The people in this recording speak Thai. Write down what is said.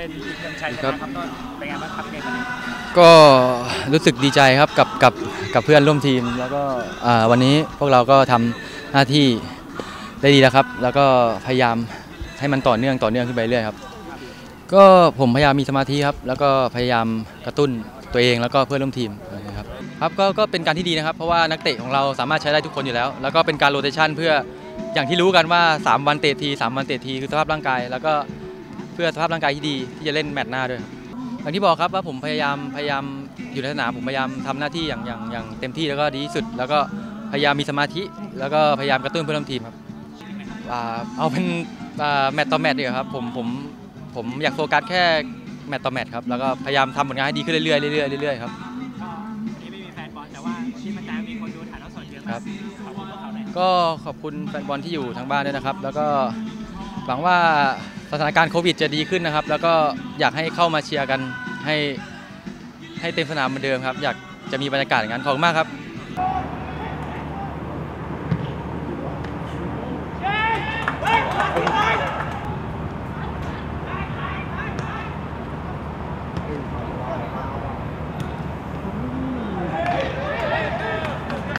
เป็นอีกหนึ่งชัยชนะครับต้นเป็นไงบ้างครับเกมวันนี้ก็รู้สึกดีใจครับกับเพื่อนร่วมทีมแล้วก็วันนี้พวกเราก็ทำหน้าที่ได้ดีแล้วครับแล้วก็พยายามให้มันต่อเนื่องขึ้นไปเรื่อยครับก็ผมพยายามมีสมาธิครับแล้วก็พยายามกระตุ้นตัวเองแล้วก็เพื่อนร่วมทีมนะครับก็เป็นการที่ดีนะครับเพราะว่านักเตะของเราสามารถใช้ได้ทุกคนอยู่แล้วแล้วก็เป็นการโรเตชันเพื่ออย่างที่รู้กันว่า3วันเตะที3วันเตะทีคือสภาพร่างกายแล้วก็เพื่อสภาพร่างกายที่ดีที่จะเล่นแมตช์หน้าด้วยอย่างที่บอกครับว่าผมพยายามอยู่ในสนามผมพยายามทำหน้าที่อย่างเต็มที่แล้วก็ดีที่สุดแล้วก็พยายามมีสมาธิแล้วก็พยายามกระตุ้นเพื่อนร่วมทีมครับเอาเป็นแมตต์ต่อแมตต์ดีกว่าครับผมอยากโฟกัสแค่แมตต์ต่อแมตต์ครับแล้วก็พยายามทำผลงานให้ดีขึ้นเรื่อยๆครับวันนี้ไม่มีแฟนบอลแต่ว่าที่มันจะมีคนดูถ่ายทอดสดเยอะครับขอบคุณพวกเขาหน่อยก็ขอบคุณแฟนบอลที่อยู่ทางบ้านด้วยนะครับแล้วก็หวังว่าสถานการณ์โควิดจะดีขึ้นนะครับแล้วก็อยากให้เข้ามาเชียร์กันให้เต็มสนามเหมือนเดิมครับอยากจะมีบรรยากาศอย่างนั้นขอบคุณมากครับ